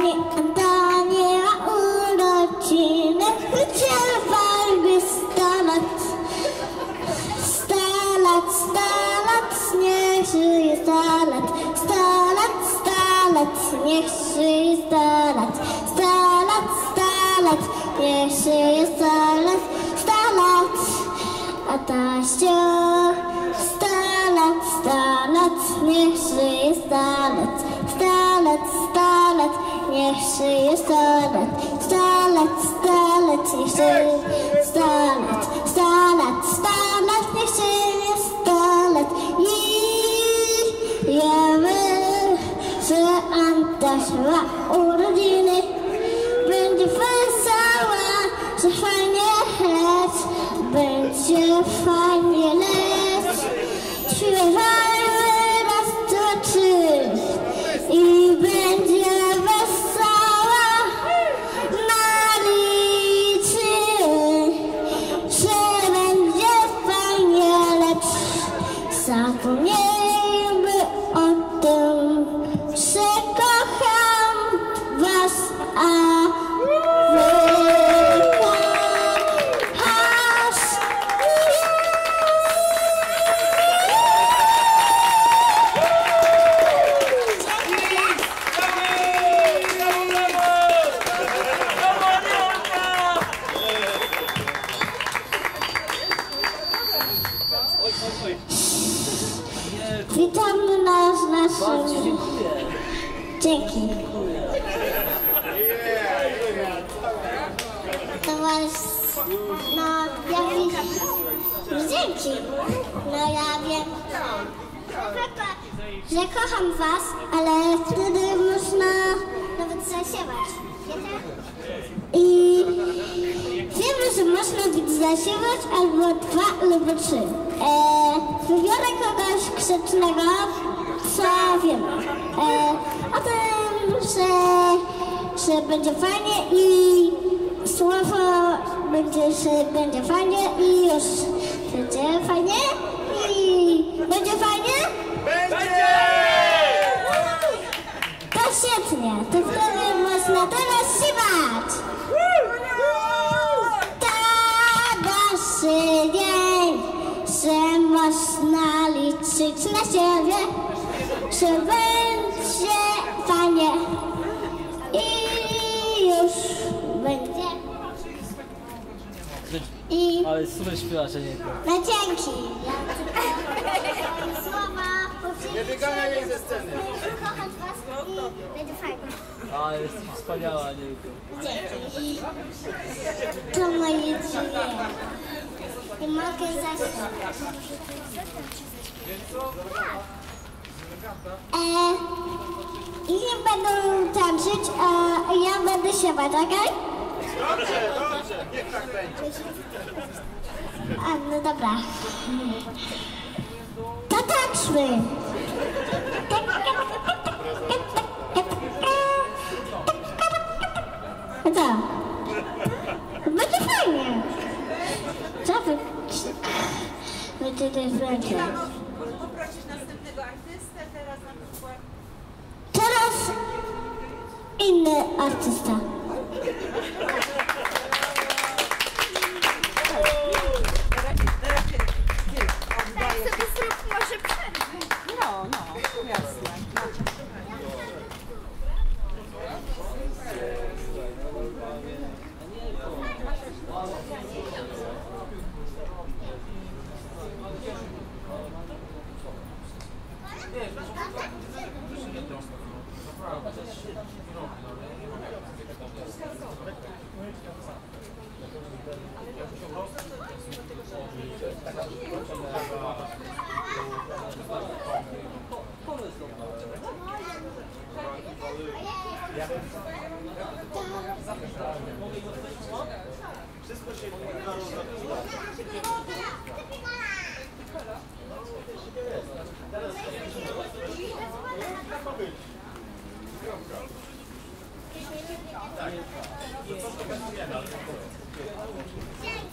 Antanie ma urodziny, życie farby 100 lat. 100 lat, 100 lat, niech żyje 100 lat. 100 lat, 100 lat, niech żyje 100 lat. 100 lat, 100 lat, niech żyje 100 lat. 100 lat, a Taściu 100 lat, 100 lat, niech żyje 100 lat. 100 lat, 100 lat, niech żyje 100 lat. 100 lat, 100 lat, niech żyje 100 lat. 100 lat, 100 lat, niech żyje 100 lat. I wiemy, że Antaś ma urodziny. Będzie wesoła, że fajnie lec. Będzie fajnie lec. Śpiewajmy raz, dwa, trzy. I będzie wesoła, naliczy, że będzie fajnie, lecz zapomnijmy o tym, że kocham was, a wy kochasz mnie. Witamy nas naszym... Dzięki. No, ja wiem... Dzięki. No ja wiem, że kocham was, ale wtedy można nawet zasiewać. I wiemy, że można zasiewać albo 2 lub 3. Wybiorę kogoś grzecznego, co wiemy. O tym, że będzie fajnie i słowo będzie, że będzie fajnie i już będzie fajnie i będzie fajnie? Będzie! To świetnie, to wtedy można teraz śpiewać. Naszy dzień, że można liczyć na siebie, że będzie fajnie i już będzie. Ale super śpiewasz, a nie to. No dzięki. Słowa, Nie wyganiaj jej ze sceny. kocham was i będzie fajnie. Ale jesteś wspaniała, a nie to. Dzięki. To moje dzień. I mogę zaśpiewać. Inni będą tańczyć, a ja będę śpiewać, okej? Dobrze, dobrze, niech tak będzie. A, no dobra. To tańczmy. No co? Będzie fajnie. Co wy? Będzie też będzie. Poprosić następnego artystę, teraz na przykład. Teraz inny artysta. Tak sobie zrób może przerwę. No, jasne. Wszystko się Dzięki.